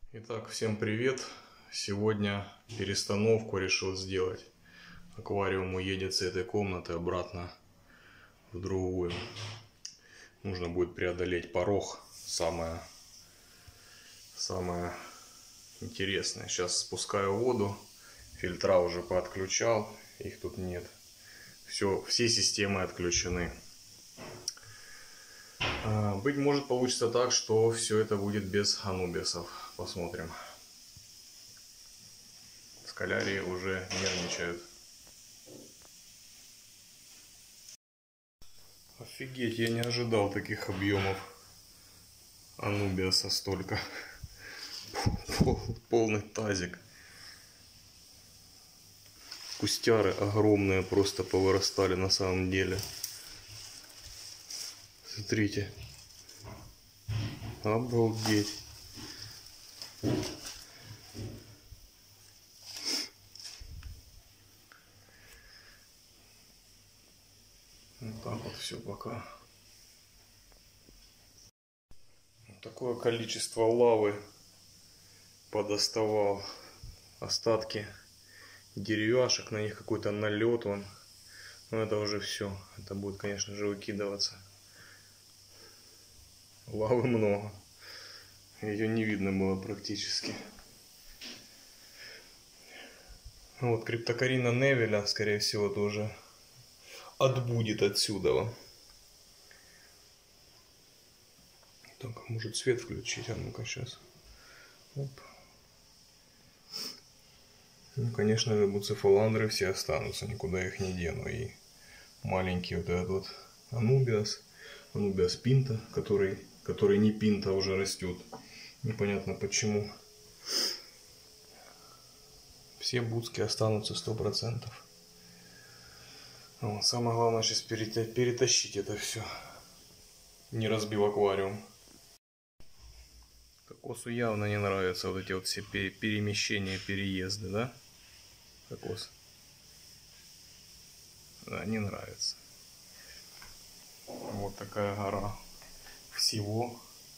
Итак, всем привет! Сегодня перестановку решил сделать. Аквариум уедет с этой комнаты обратно в другую. Нужно будет преодолеть порог. Самое интересное. Сейчас спускаю воду. Фильтра уже поотключал. Их тут нет. Все системы отключены. Быть может, получится так, что все это будет без анубисов. Посмотрим. Скалярии уже нервничают. Офигеть, я не ожидал таких объемов анубиаса столько. Полный тазик. Кустяры огромные просто повырастали на самом деле. Смотрите. Обалдеть. Вот так вот все пока. Вот такое количество лавы подоставал. Остатки деревяшек, на них какой-то налет вон. Но это уже все. Это будет, конечно же, выкидываться. Лавы много. Ее не видно было практически. Вот криптокарина Невеля, скорее всего, тоже отбудет отсюда. Так, может свет включить? А ну-ка сейчас. Оп. Ну, конечно же, буцефаландры все останутся, никуда их не дену. И маленький вот этот вот анубиас пинта, который не пинта уже растет. Непонятно почему. Все буцки останутся 100%. Вот, самое главное сейчас перетащить это все, не разбив аквариум. Кокосу явно не нравятся вот эти вот все перемещения, переезды, да? Кокос. Да, не нравится. Вот такая гора всего.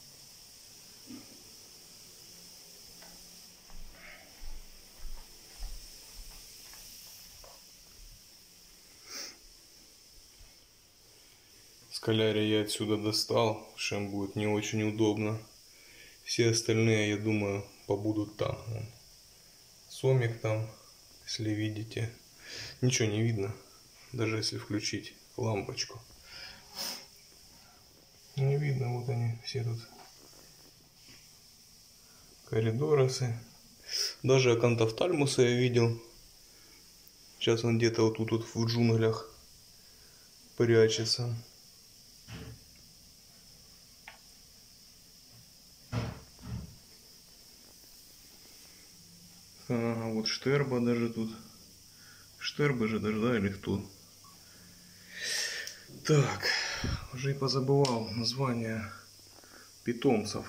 Скалярия я отсюда достал, что им будет не очень удобно. Все остальные, я думаю, побудут там. Сомик там, если видите. Ничего не видно, даже если включить лампочку. Не видно, вот они все тут. Коридоросы. Даже акантофтальмуса я видел. Сейчас он где-то вот тут в джунглях прячется. Ага, вот штерба даже тут. Штербы же даже, да, или кто? Так, уже и позабывал название питомцев.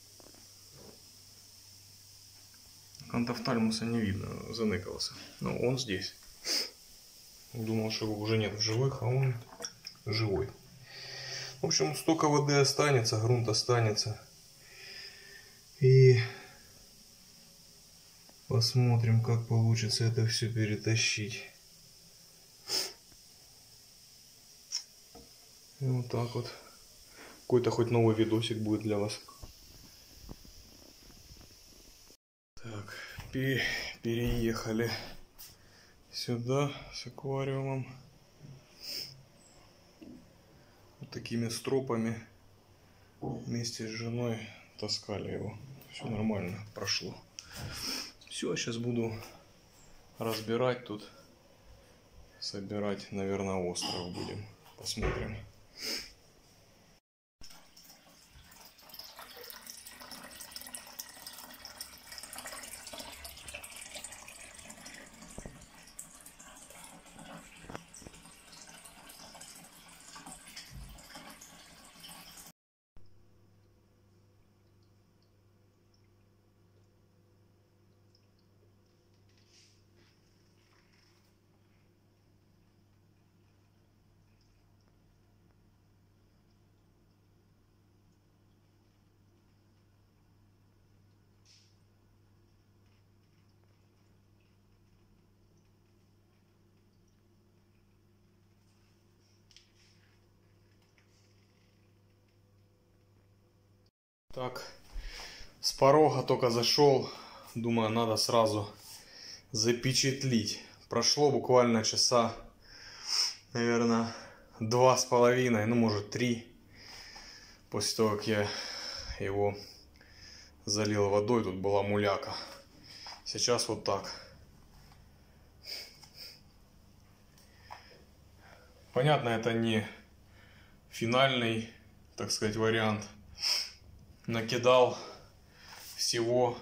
Акантофтальмуса не видно, заныкался. Но он здесь. Думал, что его уже нет в живых, а он живой. В общем, столько воды останется, грунт останется. И посмотрим, как получится это все перетащить. И вот так вот. Какой-то хоть новый видосик будет для вас. Так, переехали сюда с аквариумом. Вот такими стропами вместе с женой таскали его. Все нормально прошло. Все, сейчас буду разбирать тут. Собирать, наверное, остров будем. Посмотрим. Так, с порога только зашел, думаю, надо сразу запечатлить. Прошло буквально часа, наверное, 2,5, ну может 3, после того, как я его залил водой. Тут была муляка. Сейчас вот так. Понятно, это не финальный, так сказать, вариант. Накидал всего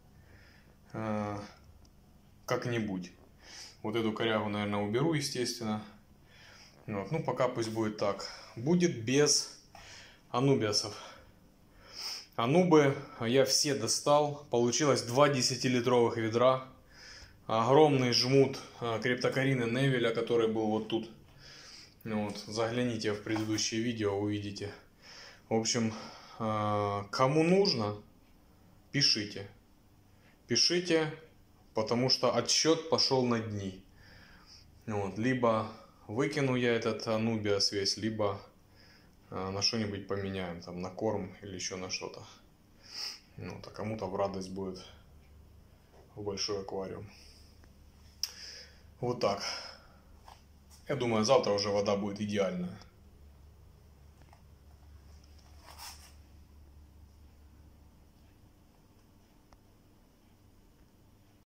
как-нибудь. Вот эту корягу, наверное, уберу, естественно. Вот. Ну, пока пусть будет так. Будет без анубиасов. Анубы я все достал. Получилось 2 10-литровых ведра. Огромный жмут криптокарины Невеля, который был вот тут. Вот. Загляните в предыдущее видео, увидите. В общем, кому нужно, пишите. Пишите, потому что отсчет пошел на дни. Вот. Либо выкину я этот анубиас весь, либо на что-нибудь поменяем, там на корм или еще на что-то. Вот. А кому-то в радость будет в большой аквариум. Вот так. Я думаю, завтра уже вода будет идеальная.